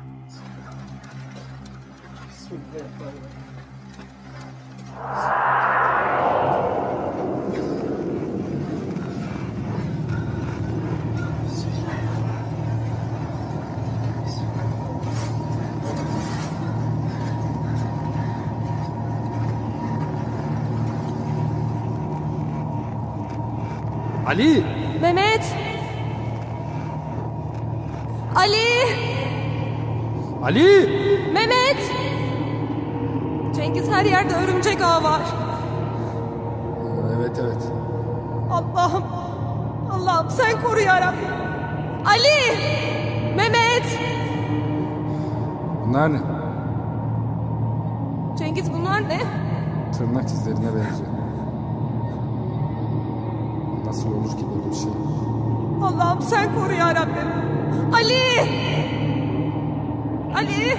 Ali. Mehmet. Ali. Ali. Mehmet. Cengiz, her yerde örümcek ağı var. Evet evet. Allah'ım. Allah'ım sen koru yarabbim. Ali. Mehmet. Bunlar ne? Cengiz, bunlar ne? Tırnak izlerine benziyor. Nasıl olur ki böyle bir şey? Allah'ım sen koru yarabbim. Ali. Ali.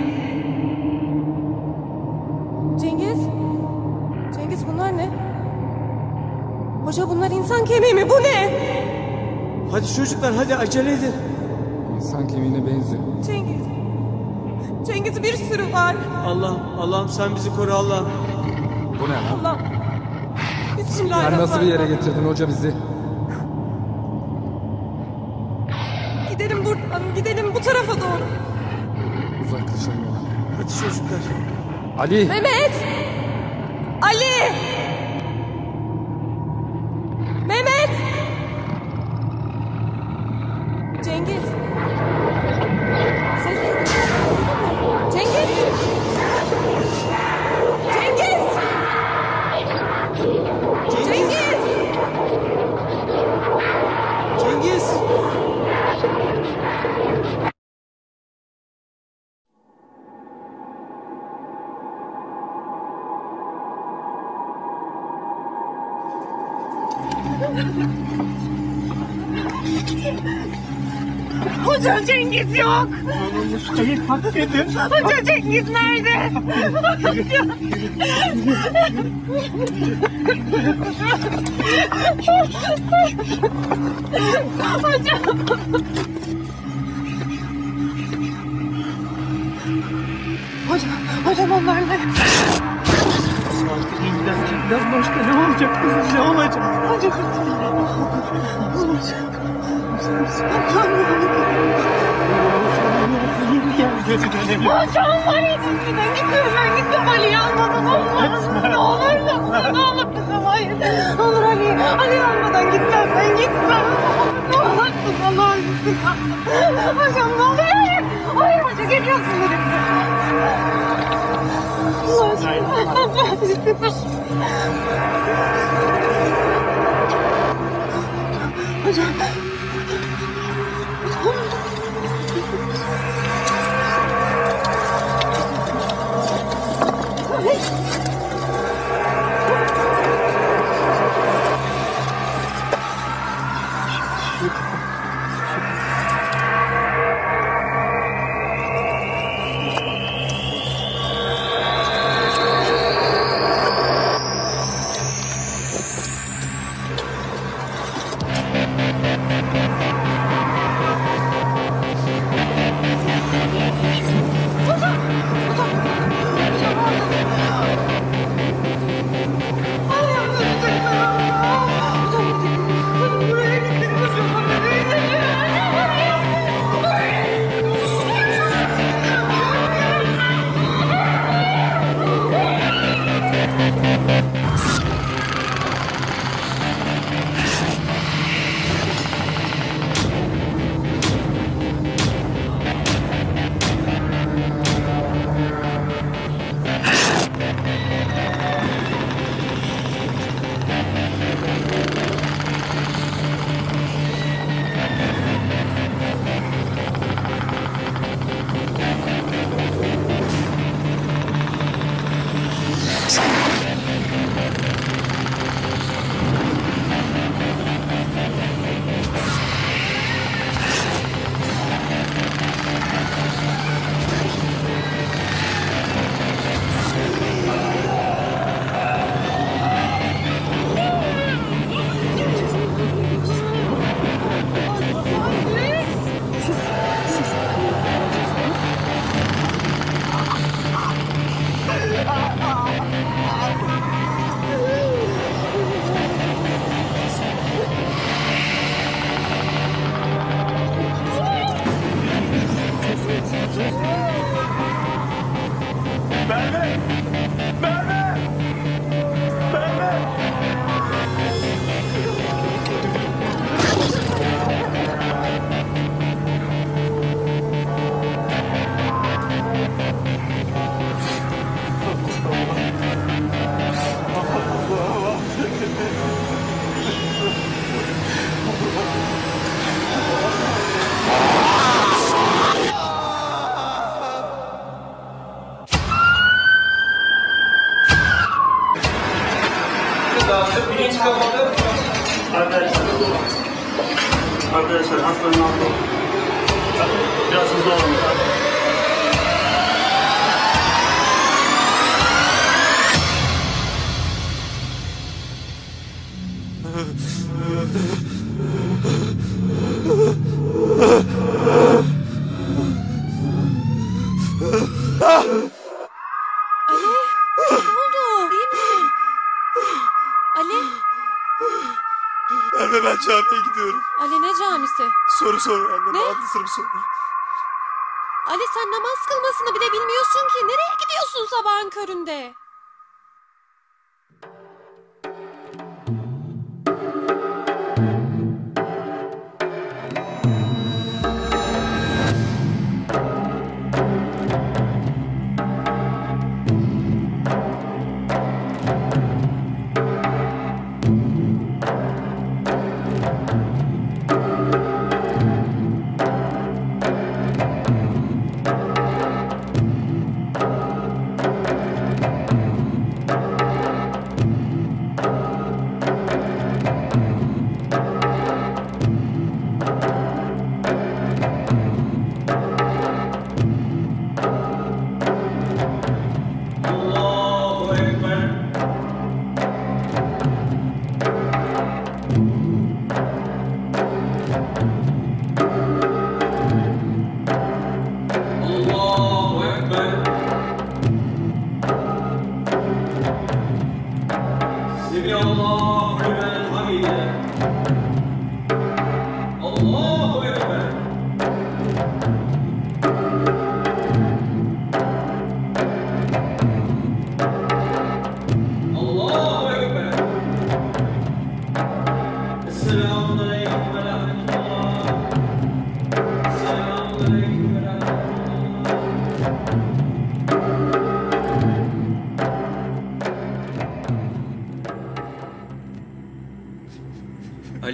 Cengiz. Cengiz, bunlar ne? Hoca, bunlar insan kemiği mi? Bu ne? Hadi çocuklar, hadi acele edin. İnsan kemiğine benziyor. Cengiz. Cengiz, bir sürü var. Allah, Allah'ım sen bizi koru Allah. Bu ne lan? Allah. Sen Bismillahirrahmanirrahim. nasıl bir yere getirdin hoca bizi? Gidelim buradan, gidelim bu tarafa doğru. Uzaklaşalım. Hadi çocuklar. Ali. Mehmet! Ali! Mehmet! Cengiz! Ses... Cengiz! Cengiz! Cengiz! Cengiz! Hoca Cengiz yok. Hayır, bak dedim. Hoca Cengiz nerede? Hoca. Hoca. Hocam, hocam onlar ne? İğnelerden başka ne olacak kızım, ne olacak? Hocam, ne olacak? Hocam var yüzünden gidiyorum, ben gittim Ali'yi almadan olmaz. Ne olur da, ne olur kızım, hayır. Ne olur Ali'yi, Ali'yi almadan gitmem, ben gitmem. Ne olur kızım, Allah'ın izniyle. Hocam ne olur, hayır. Hayır hoca, geliyorsun benimle. Hocam. Arkadaşlar hastanın altı oldu. Biraz hızlı olun. Merve ben camiye gidiyorum. Ali ne camisi? Soru sor anne. Ne? Anlatırım sonra. Ali sen namaz kılmasını bile bilmiyorsun ki. Nereye gidiyorsun sabahın köründe?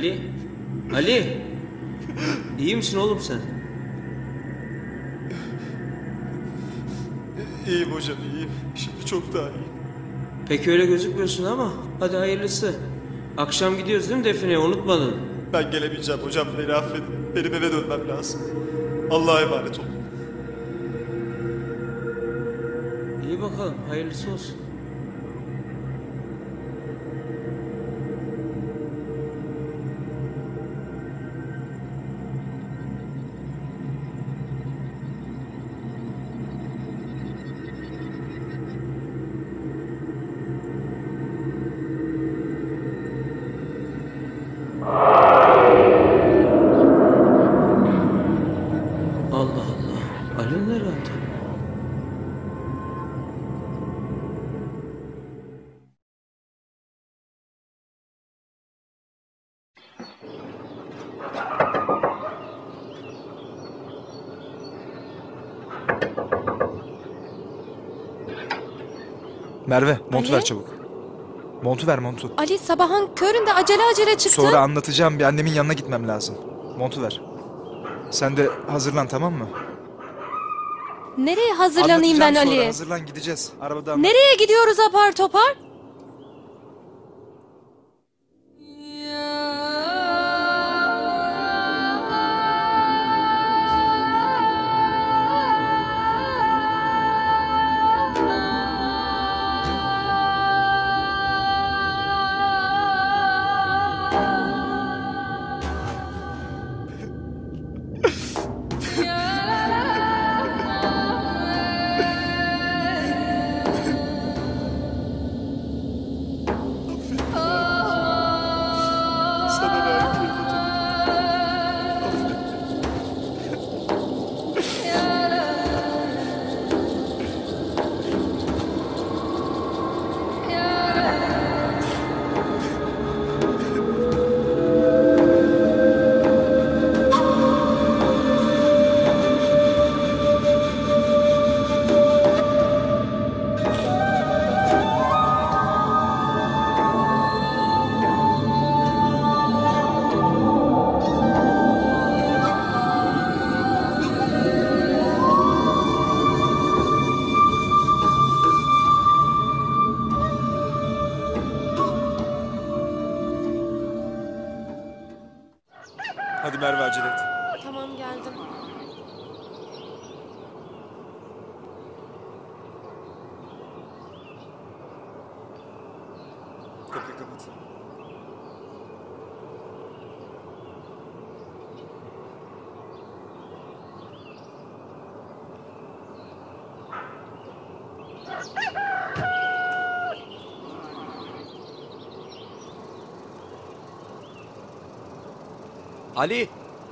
Ali? Ali? İyi misin oğlum sen? İyiyim hocam, iyiyim. Şimdi çok daha iyiyim. Pek öyle gözükmüyorsun ama hadi hayırlısı. Akşam gidiyoruz değil mi defineye, unutmadın. Ben gelemeyeceğim hocam, beni affedin. Benim eve dönmem lazım. Allah'a emanet olun. İyi bakalım, hayırlısı olsun. Allah Allah. Ali nerede? Merve, montu Ali? ver çabuk. Montu ver, montu. Ali sabahın köründe acele acele çıktı. Sonra anlatacağım, bir annemin yanına gitmem lazım. Montu ver. Sen de hazırlan, tamam mı? Nereye hazırlanayım ben Anlatacağım sonra, Ali? hazırlan, gideceğiz. Arabada anlat. Nereye gidiyoruz apar topar? Sana layık bir fotoğraf. Affet. Hadi Merve, acele et. Tamam geldim. Kapıyı kapat. Ali!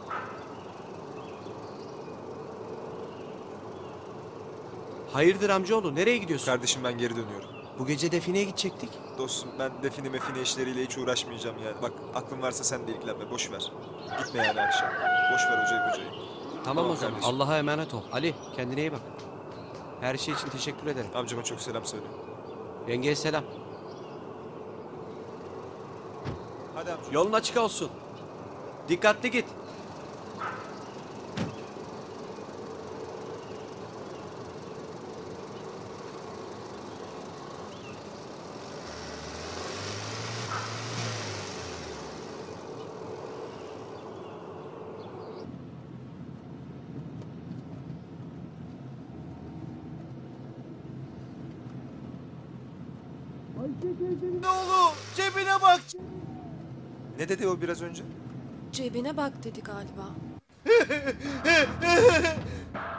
Hayırdır amcaoğlu, nereye gidiyorsun? Kardeşim, ben geri dönüyorum. Bu gece defineye gidecektik. Dostum, ben define mefine işleriyle hiç uğraşmayacağım yani. Bak, aklın varsa sen de ilgilenme, boş ver. Gitme yani akşam. Boş ver hocayı hocayı. Tamam o zaman, kardeşim. Allah'a emanet ol. Ali, kendine iyi bak. Her şey için teşekkür ederim. Amcama çok selam söyle. Yengeye selam. Hadi amca. Yolun açık olsun. Dikkatli git. Ne oğlum? Cebine bak. Ne dedi o biraz önce? Cebine bak dedi galiba.